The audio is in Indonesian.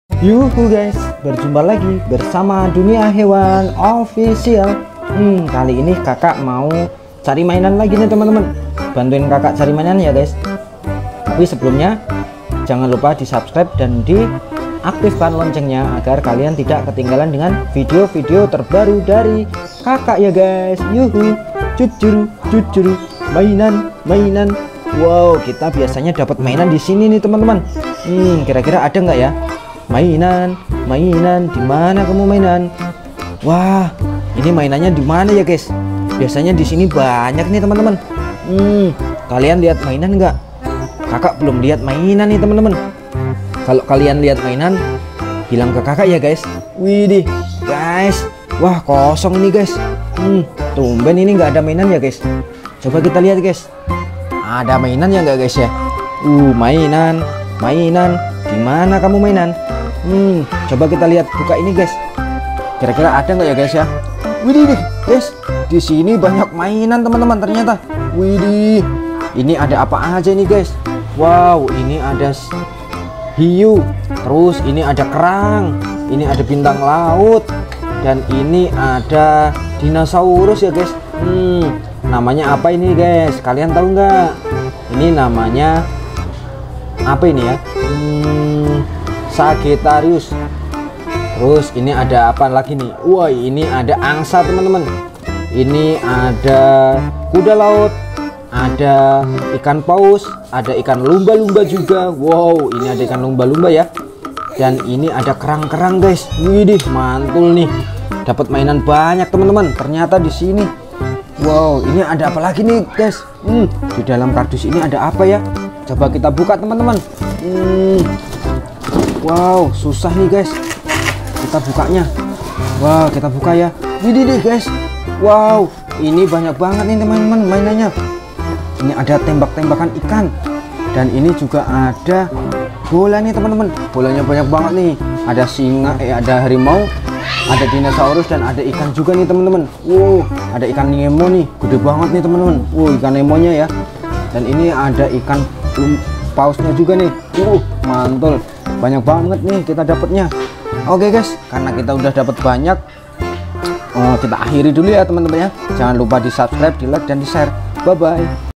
Yuhu guys, berjumpa lagi bersama Dunia Hewan Official. Kali ini kakak mau cari mainan lagi nih teman-teman. Bantuin kakak cari mainan ya guys. Tapi sebelumnya jangan lupa di subscribe dan diaktifkan loncengnya agar kalian tidak ketinggalan dengan video-video terbaru dari kakak ya guys. Yuhu, jujur mainan. Wow, kita biasanya dapat mainan di sini nih teman-teman. Kira-kira ada nggak ya? Mainan di mana kamu mainan? Wah, ini mainannya di mana ya guys? Biasanya di sini banyak nih teman-teman. Kalian lihat mainan nggak? Kakak belum lihat mainan nih teman-teman. Kalau kalian lihat mainan, bilang ke kakak ya guys. Widih guys, wah kosong ini guys. Tumben ini nggak ada mainan ya guys. Coba kita lihat guys. Ada mainan ya nggak guys ya? Mainan. Di mana kamu mainan? Coba kita lihat, buka ini guys. Kira-kira ada nggak ya guys ya? Widih guys, di sini banyak mainan teman-teman ternyata. Widih, ini ada apa aja nih guys? Wow, ini ada hiu, terus ini ada kerang, ini ada bintang laut, dan ini ada dinosaurus ya guys. Namanya apa ini guys? Kalian tahu nggak? Ini namanya apa ini ya? Sagittarius. Terus ini ada apa lagi nih? Wah, ini ada angsa teman-teman. Ini ada kuda laut, ada ikan paus, ada ikan lumba-lumba juga. Wow, ini ada ikan lumba-lumba ya. Dan ini ada kerang-kerang guys. Widih, mantul nih. Dapat mainan banyak teman-teman. Ternyata di sini. Wow, ini ada apa lagi nih guys? Di dalam kardus ini ada apa ya? Coba kita buka teman-teman. Wow, susah nih guys. Kita bukanya. Wow, kita buka ya. Widih guys. Wow, ini banyak banget nih teman-teman mainannya. Ini ada tembak-tembakan ikan. Dan ini juga ada bola nih teman-teman. Bolanya banyak banget nih. Ada singa, ada harimau, ada dinosaurus, dan ada ikan juga nih teman-teman. Wow, ada ikan Nemo nih. Gede banget nih teman-teman. Wow, ikan Nemonya ya. Dan ini ada ikan pausnya juga nih. Mantul. Banyak banget nih kita dapatnya. Oke guys, karena kita udah dapat banyak, kita akhiri dulu ya teman-teman ya. Jangan lupa di subscribe, di like, dan di share. Bye bye.